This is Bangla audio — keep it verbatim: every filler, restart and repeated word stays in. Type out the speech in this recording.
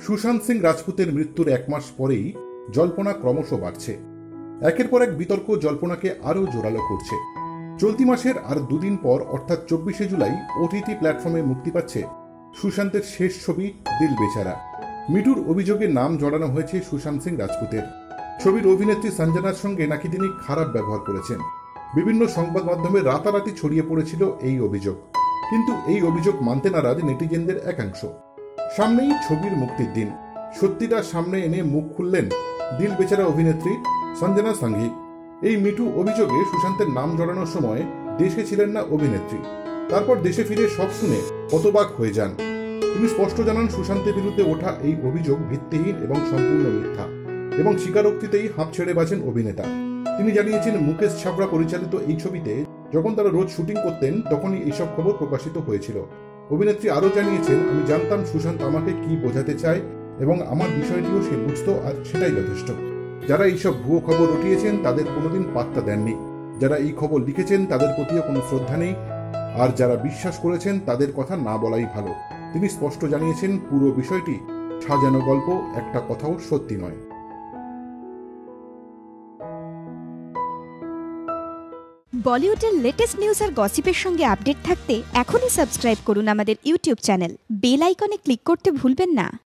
সুশান্ত সিং রাজপুতের মৃত্যুর এক মাস পরেই জল্পনা ক্রমশ বাড়ছে। একের পর এক বিতর্ক জল্পনাকে আরও জোরালো করছে। চলতি মাসের আর দুদিন পর অর্থাৎ চব্বিশে জুলাই ওটিটি প্ল্যাটফর্মে মুক্তি পাচ্ছে সুশান্তের শেষ ছবি দিল বেচারা। মিটুর অভিযোগে নাম জড়ানো হয়েছে সুশান্ত সিং রাজপুতের। ছবির অভিনেত্রী সঞ্জনার সঙ্গে নাকি তিনি খারাপ ব্যবহার করেছেন। বিভিন্ন সংবাদ মাধ্যমে রাতারাতি ছড়িয়ে পড়েছিল এই অভিযোগ, কিন্তু এই অভিযোগ মানতে নারাজ নেটিজেনদের একাংশ। সামনেই ছবির মুক্তির দিন, সত্যিটা সামনে এনে মুখ খুললেন দিল বেচারা অভিনেত্রী সঞ্জনা সাঙ্ঘি। এই মিটু অভিযোগে সুশান্তের নাম জড়ানোর সময় দেশে ছিলেন না অভিনেত্রী। তারপর দেশে ফিরে সব শুনে হতবাক হয়ে যান। তিনি স্পষ্ট জানান সুশান্তের বিরুদ্ধে ওঠা এই অভিযোগ ভিত্তিহীন এবং সম্পূর্ণ মিথ্যা, এবং স্বীকারোক্তিতেই হাঁপ ছেড়ে বাঁচেন অভিনেতা। তিনি জানিয়েছেন মুকেশ ছাবড়া পরিচালিত এই ছবিতে যখন তারা রোজ শুটিং করতেন তখনই এইসব খবর প্রকাশিত হয়েছিল। অভিনেত্রী আরও জানিয়েছেন, আমি জানতাম সুশান্ত আমাকে কি বোঝাতে চায় এবং আমার বিষয়টিও সে বুঝত, আর সেটাই যথেষ্ট। যারা এইসব ভুয়ো খবর রটিয়েছেন তাদের কোনোদিন পাত্তা দেননি। যারা এই খবর লিখেছেন তাদের প্রতিও কোনো শ্রদ্ধা নেই, আর যারা বিশ্বাস করেছেন তাদের কথা না বলাই ভালো। তিনি স্পষ্ট জানিয়েছেন পুরো বিষয়টি সাজানো গল্প, একটা কথাও সত্যি নয়। বলিউডের লেটেস্ট নিউজ আর গসিপের সঙ্গে আপডেট থাকতে এখনই সাবস্ক্রাইব করুন আমাদের ইউটিউব চ্যানেল। বেল আইকনে ক্লিক করতে ভুলবেন না।